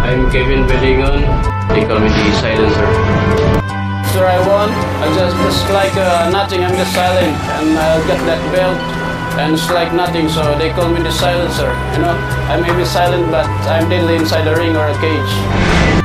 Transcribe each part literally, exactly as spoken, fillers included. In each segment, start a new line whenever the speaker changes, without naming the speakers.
I'm Kevin Belingon. They call me the silencer.
After I won, I just, just like uh, nothing, I'm just silent. And I got that belt, and it's like nothing, so they call me the silencer. You know, I may be silent, but I'm deadly inside a ring or a cage.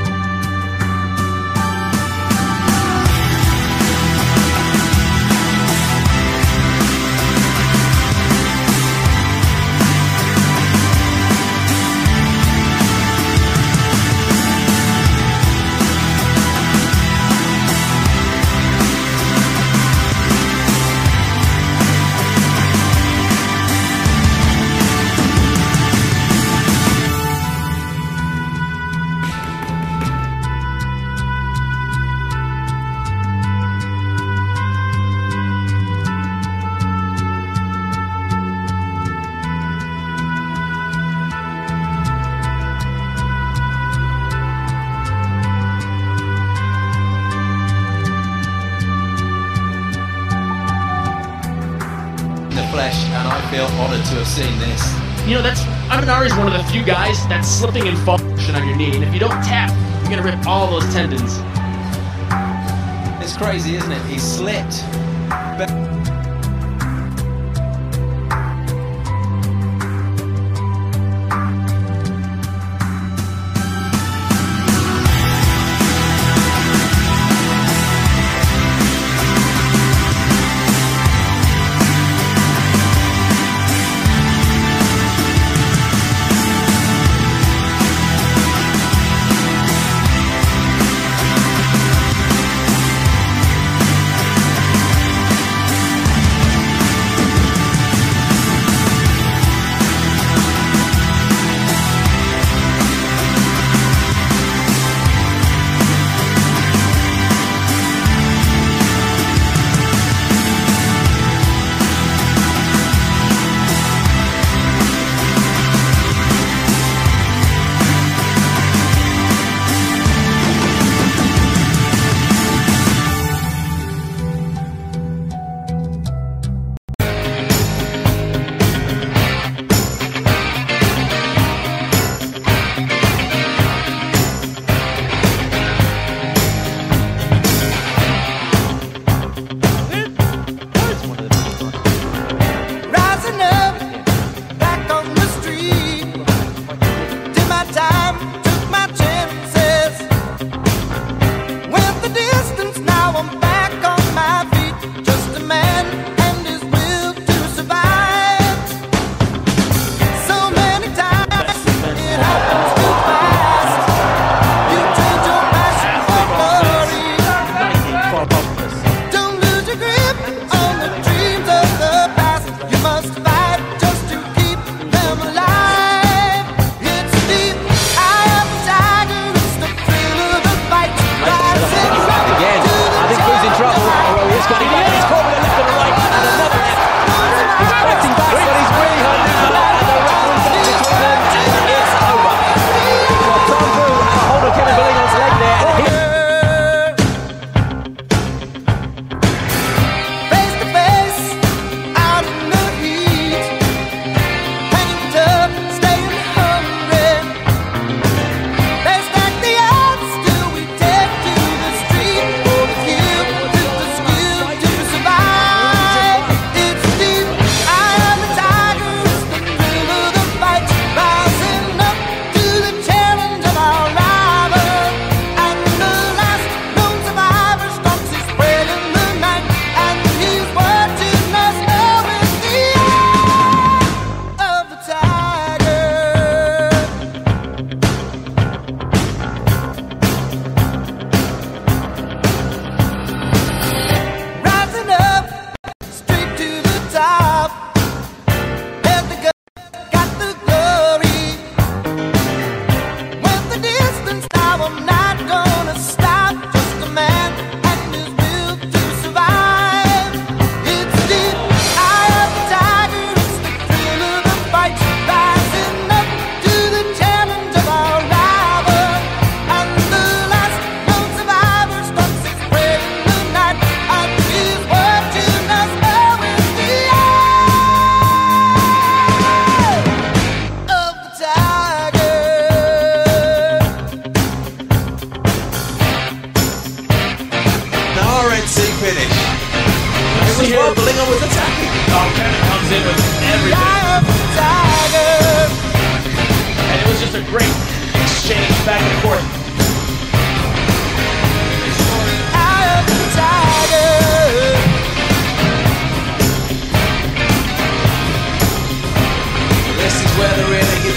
Flesh, and I feel honoured to have seen this.
You know, that's Amanari is one of the few guys that's slipping and falling on your knee, and if you don't tap, you're gonna rip all those tendons.
It's crazy, isn't it? He slipped.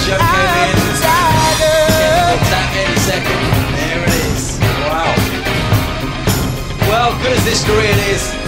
Joe came in. Getting the tap any second. There it is. Wow. Well, good as this career is,